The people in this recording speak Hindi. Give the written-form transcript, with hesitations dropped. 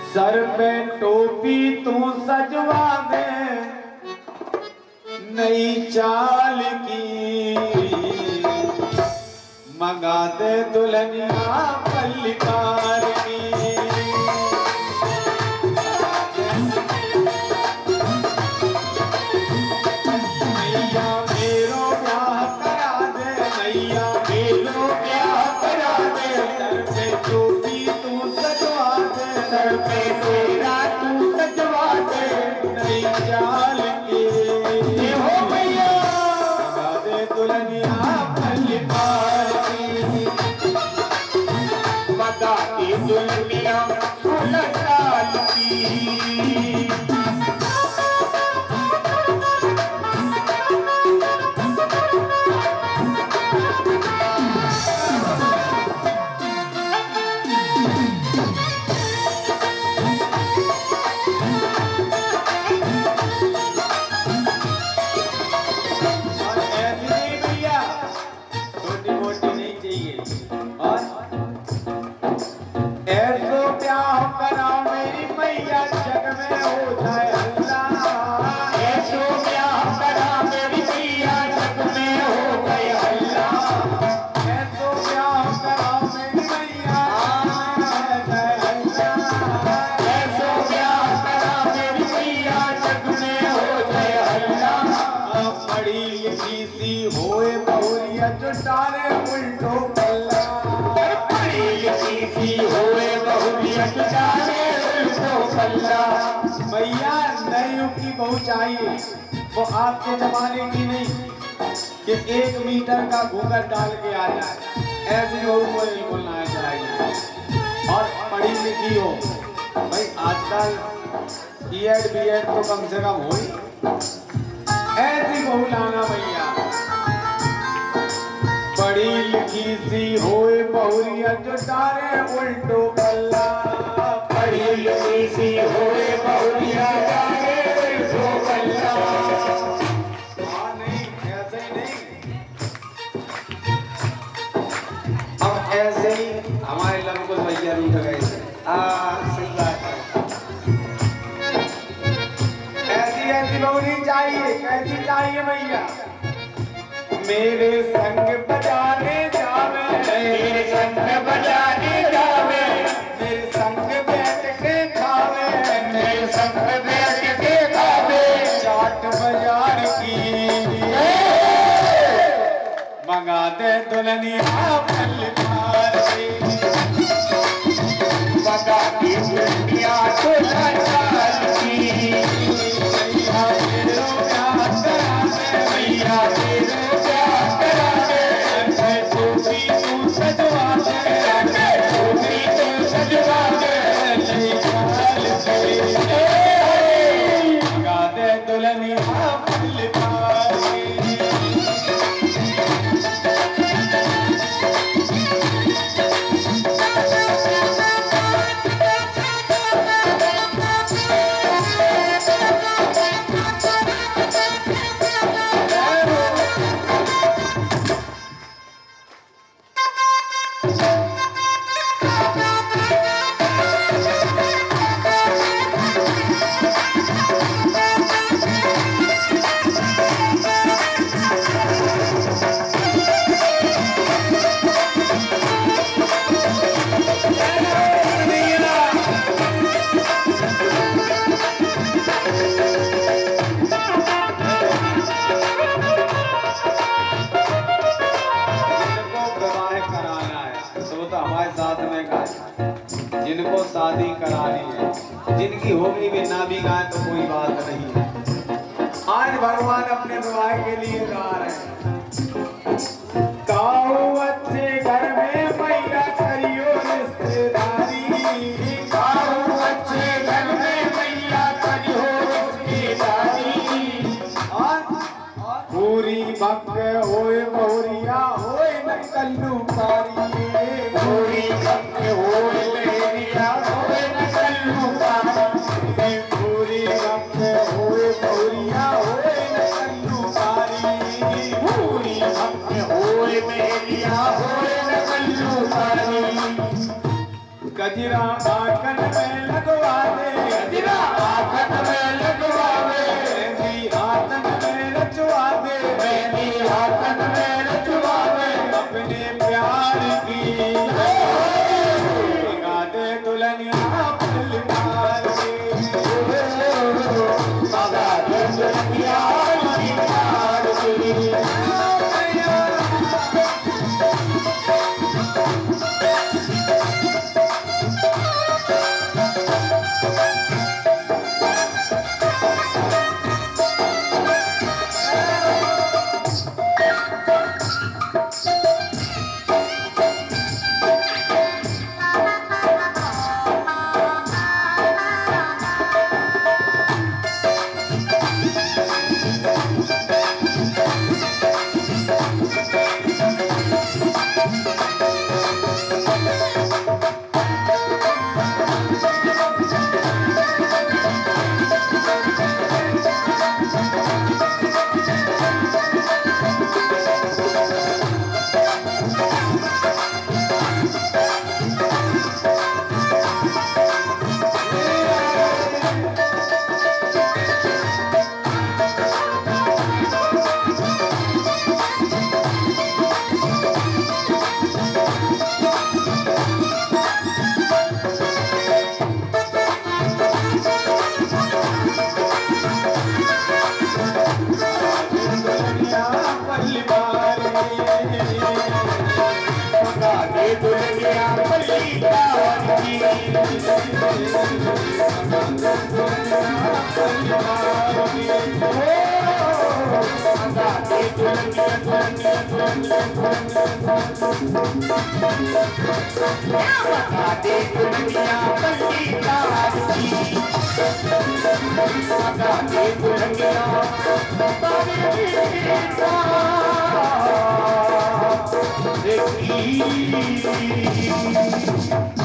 सर पे टोपी तू सजवा दे नई चाल की, मंगा दे दुल्हनिया पल्लिकार की। मैया मेरो ब्याह करा दे, मैया मेरो ब्याह करा दे, सर पे टोपी तू सजवा दे, सर पे तेरा तू सजवा दे नई चाल की। हो मैया मंगा दे दुल्हनिया पल्लिकार की, मंगा दे दुल्हनिया पल्लिकार की। मैया नए युग की बहू चाहिए, वो आपके जमाने की नहीं कि 1 मीटर का घूंघट डाल के आ जाए। ऐसी बहू को नहीं बोलना चाहिए और पढ़ी लिखी हो। भाई आजकल B.Ed B.Ed तो कम से कम हो ही, ऐसी बहू लाना भैया। पढ़ी लिखी सी होए बहुरिया जो डारे उल्टो पल्ला, पढ़ी लिखी सी होए बहुरिया डारे उल्टो पल्ला। हाँ नहीं, ऐसे ही नहीं, अब ऐसे ही हमारे लंकुश भैया रूठ गए। सही बात है, ऐसी ऐसी बहू नहीं चाहिए। कैसी चाहिए भैया? मेरे संग बजाने जावे, मेरे संग बजाने जावे, मेरे संग बैठ के खावे, मेरे संग बैठ के खावे चाट बाजार की। मंगा दे दुल्हनिया पल्लिकार की, मंगा दे दुल्हनिया पल्लिकार की। मैया मेरो ब्याह करा दे, मैया मेरो जिनको शादी करानी है, जिनकी हो गई वे ना भी गाए तो कोई बात नहीं है। आज भगवान अपने विवाह के लिए गा रहे हैं। गाओ अच्छे घर में मैया करियो रिश्तेदारी, गाओ अच्छे घर में मैया करियो रिश्तेदारी। पूरी भक्त होए बहुरिया होए न कल्लूकारी, पूरी भक्त होए बहुरिया होए न कल्लूकारी, पूरी भक्त होए बहुरिया होए न कल्लूकारी, पूरी भक्त होए बहुरिया होए न कल्लूकारी। गजरा आंखन में लगवा दे, गजरा आंखन में लगवा दे, मेहंदी हाथन में रचवा दे, मेहंदी हाथन में रचवा दे, अपने प्यार की लगा दे दुल्हनिया पल मार लगा दे दुल्हनिया पल मार दुल्हनिया पल्ली पार की, दुल्हनिया